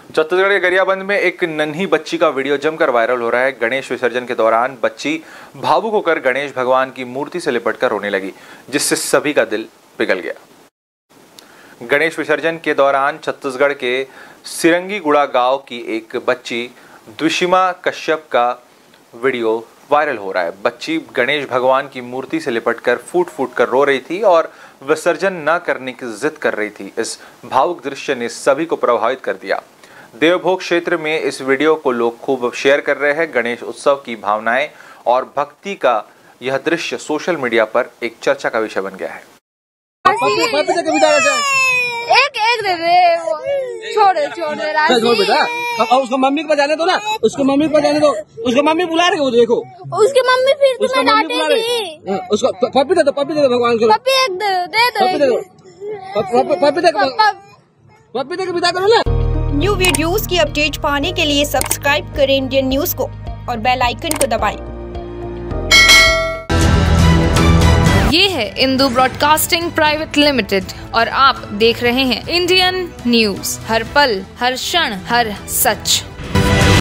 छत्तीसगढ़ के गरियाबंद में एक नन्ही बच्ची का वीडियो जमकर वायरल हो रहा है। गणेश विसर्जन के दौरान बच्ची भावुक होकर गणेश भगवान की मूर्ति से लिपटकर रोने लगी, जिससे सभी का दिल पिघल गया। गणेश विसर्जन के दौरान छत्तीसगढ़ के सिरंगीगुड़ा गांव की एक बच्ची द्विषिमा कश्यप का वीडियो वायरल हो रहा है। बच्ची गणेश भगवान की मूर्ति से लिपटकर फूट फूट कर रो रही थी और विसर्जन न करने की जिद कर रही थी। इस भावुक दृश्य ने सभी को प्रभावित कर दिया। देवभोग क्षेत्र में इस वीडियो को लोग खूब शेयर कर रहे हैं। गणेश उत्सव की भावनाएं और भक्ति का यह दृश्य सोशल मीडिया पर एक चर्चा का विषय बन गया है। एक दे दे, छोड़ बेटा, अब उसको मम्मी को बजाने दो ना, उसको मम्मी को बजाने दो, उसको मम्मी बुला रही है, वो देखो उसकी मम्मी फिर तुम्हें डांटेगी। उसको पप्पी दे दो, पप्पी दे दो भगवान को, पप्पी एक दे दो, पप्पी दे के विदा करो ना। न्यू वीडियोस की अपडेट पाने के लिए सब्सक्राइब करें इंडियन न्यूज को और बेल आइकन को दबाएं। ये है इंदू ब्रॉडकास्टिंग प्राइवेट लिमिटेड और आप देख रहे हैं इंडियन न्यूज, हर पल, हर क्षण, हर सच।